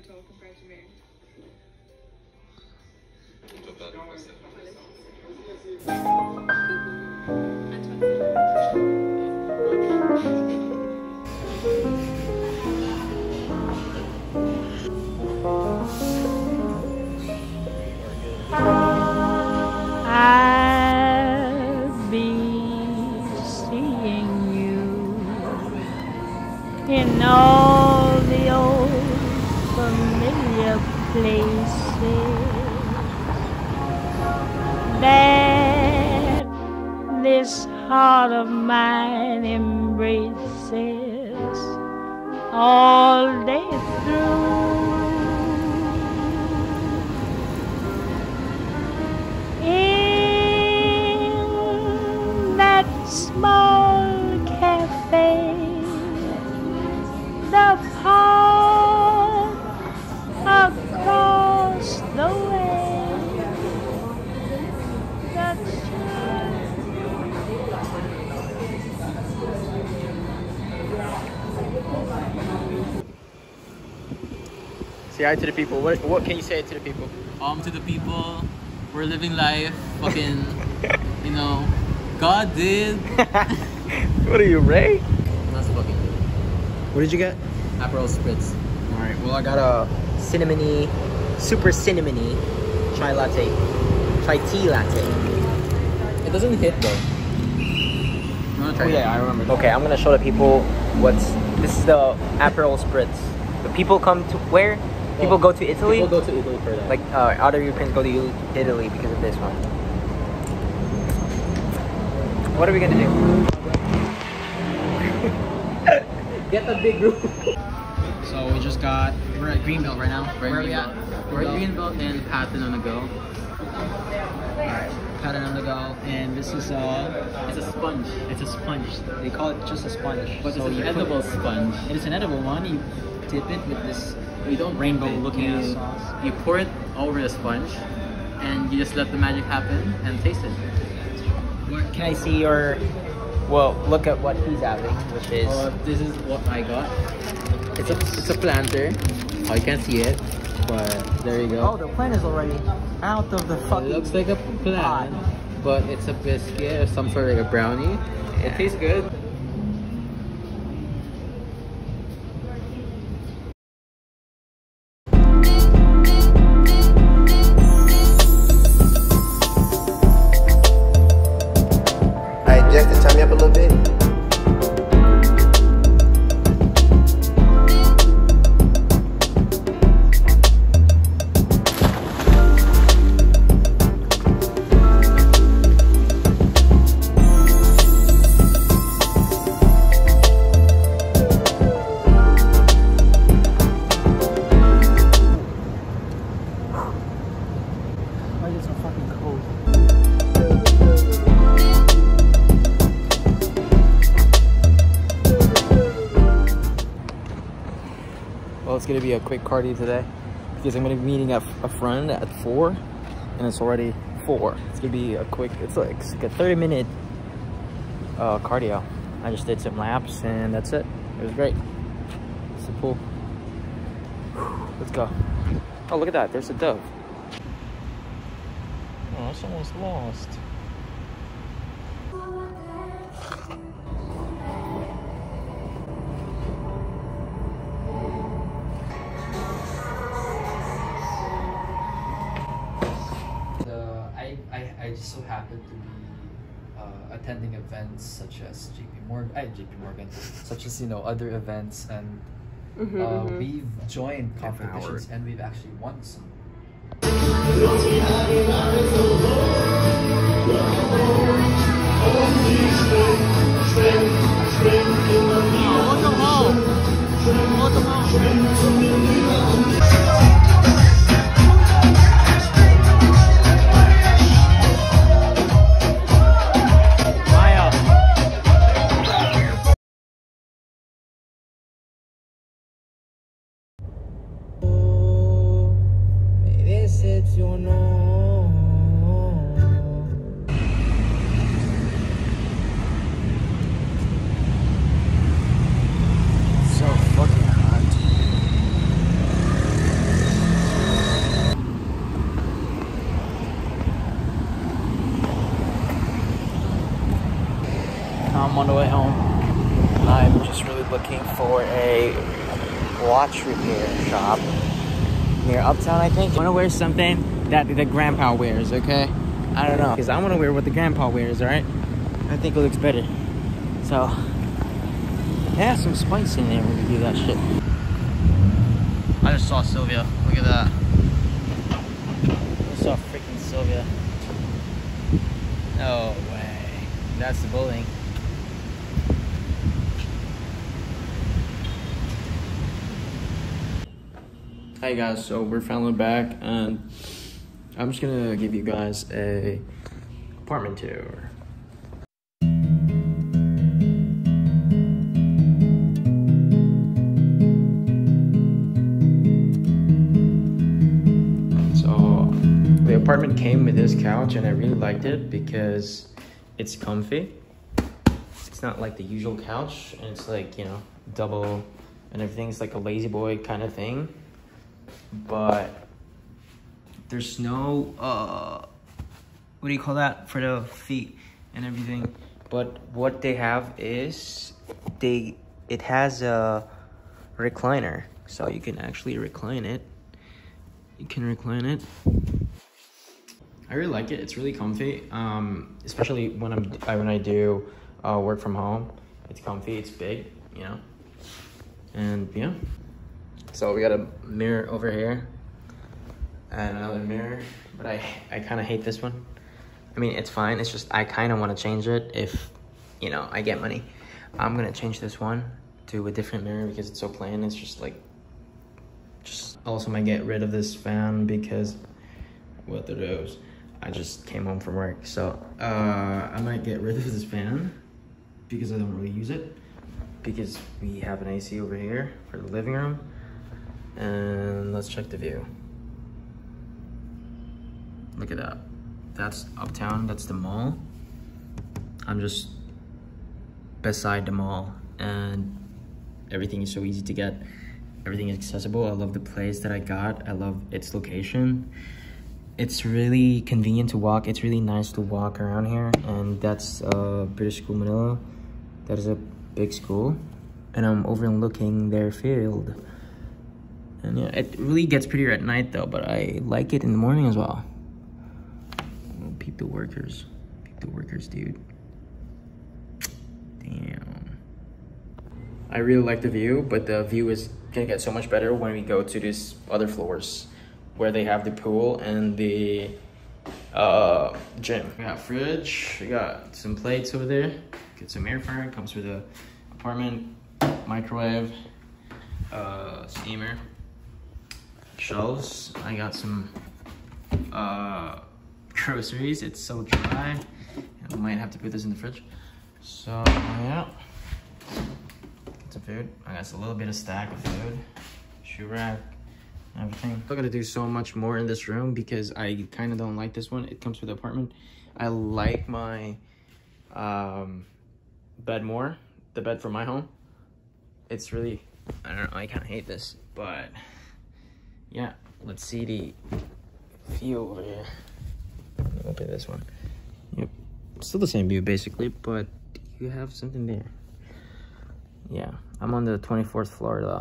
judgmental compared to me. I'll be seeing you in all the old familiar places that this heart of mine embraces all day through. In that small cafe, the park across the way, the Say hi to the people. What can you say to the people? To the people, we're living life. Fucking, you know, God did. What are you, Ray? That's fucking good. What did you get? Aperol Spritz. All right. Well, I got a cinnamony, super cinnamony chai latte, chai tea latte. It doesn't hit though. Oh yeah, I remember. Okay, I'm gonna show the people this is the Aperol Spritz. The people come to where? People go to Italy? People go to Italy for that. Like other Europeans go to Italy because of this one. What are we gonna do? Get the big group. So we're at Greenbelt right now. Where are we at? We're at Greenbelt and Patton on the go. Alright, Patton on the go, and this is It's a sponge. it's a sponge. They call it just a sponge. But so it's an edible sponge. It is an edible one. You dip it with this You don't rainbow dip it. looking You- sauce. You pour it over the sponge and you just let the magic happen and taste it. Can I see your? Well, look at what he's having, which is This is what I got. It's a planter. Oh, you can't see it, but there you go. oh, the plant is already out of the It fucking. looks like a plant, but it's a biscuit or some sort of like a brownie. It tastes good. Alright, Justin, turn me up a little bit. Why is it so fucking cold? Well, it's gonna be a quick cardio today because I'm gonna be meeting a friend at 4, and it's already 4. It's gonna be a quick. It's like a 30-minute cardio. I just did some laps, and that's it. It was great. It's the pool. Let's go. Oh, look at that. There's a dove. Oh, someone's lost. I just so happen to be attending events such as JP Morgan, such as other events, and we've joined competitions and we've actually won some. looking for a watch repair shop near Uptown, I think. I want to wear something that the grandpa wears, okay? I don't know, because I want to wear what the grandpa wears, all right? I think it looks better. So, yeah, some spice in there when we do that shit. I just saw Sylvia. Look at that. I saw freaking Sylvia. No way. That's the building. Hi guys, so we're finally back and I'm just gonna give you guys a apartment tour. So the apartment came with this couch and I really liked it because it's comfy. It's not like the usual couch and it's like, you know, double and everything's like a lazy boy kind of thing. But there's no what do you call that for the feet and everything. But what they have is it has a recliner, so you can actually recline it. You can recline it. I really like it. It's really comfy, especially when I do work from home. It's comfy, it's big, you know, and yeah. So we got a mirror over here and another mirror, but I kind of hate this one. I mean, it's fine. It's just I kind of want to change it if, you know, I get money. I'm gonna change this one to a different mirror because it's so plain. It's just like, also might get rid of this fan because what are those? I just came home from work, so I might get rid of this fan because I don't really use it, because we have an AC over here for the living room. And let's check the view. Look at that. That's Uptown, that's the mall. I'm just beside the mall and everything is so easy to get. Everything is accessible. I love the place that I got. I love its location. It's really convenient to walk. It's really nice to walk around here. And that's British School Manila. That is a big school. And I'm overlooking their field. And yeah, it really gets prettier at night though, but I like it in the morning as well. Oh, peep the workers. Peep the workers, dude. Damn. I really like the view, but the view is gonna get so much better when we go to these other floors where they have the pool and the gym. We got fridge, we got some plates over there. Get some air fryer, comes with the apartment, microwave, steamer. Shelves. I got some groceries. It's so dry. I might have to put this in the fridge. So yeah, get some food. I got a little bit of stack of food, shoe rack, everything. I'm gonna do so much more in this room because I kind of don't like this one. It comes with the apartment. I like my bed more. The bed for my home. It's really, I don't know. I kind of hate this, but. Yeah, let's see the view over here. Let me open this one. Yep, still the same view basically, but you have something there. Yeah, I'm on the 24th floor though.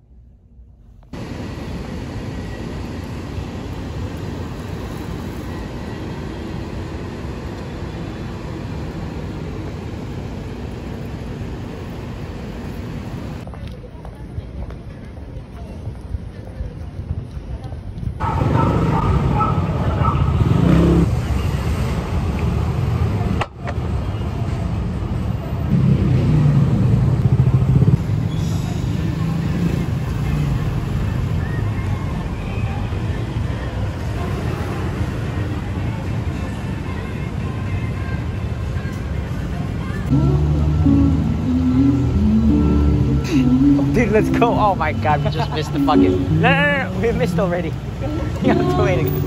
Dude, let's go. Oh my god, we just missed the fucking... No, we missed already. You have to wait again.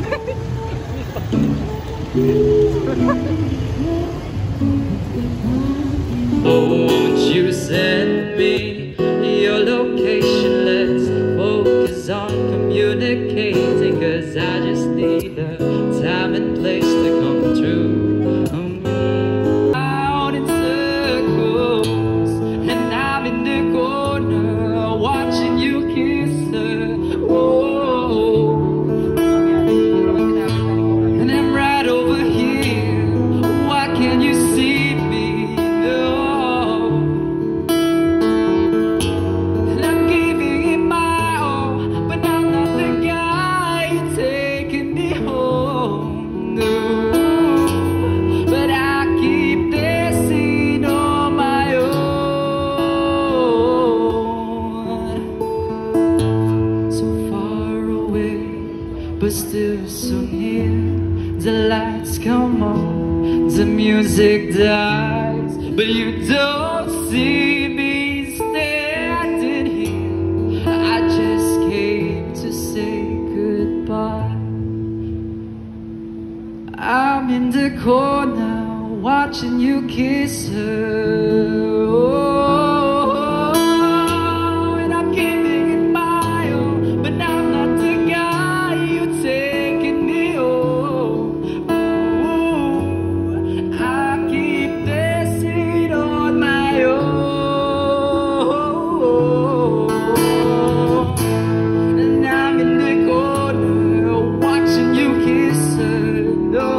Won't you send me your location? Let's focus on communicating, 'cause I just need a time and place to come through. Out in circles, and I'm in the we're still so near. The lights come on, the music dies, but you don't see me standing here. I just came to say goodbye. I'm in the corner watching you kiss her. Oh, and I'm giving it my all, but I'm not the guy you're taking me home. Ooh, I keep dancing on my own, and I'm in the corner watching you kiss her. No.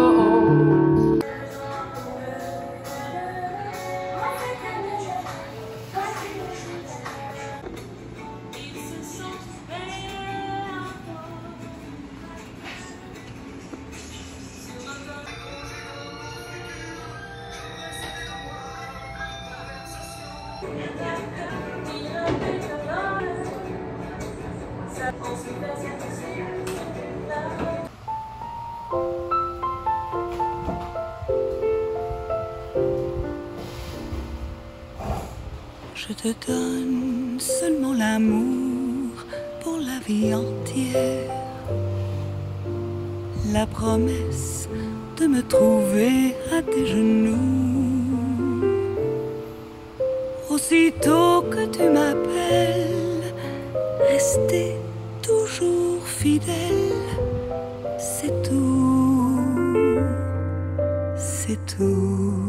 Je te donne seulement l'amour pour la vie entière, la promesse de me trouver à tes genoux. Aussitôt que tu m'appelles, rester toujours fidèle, c'est tout, c'est tout.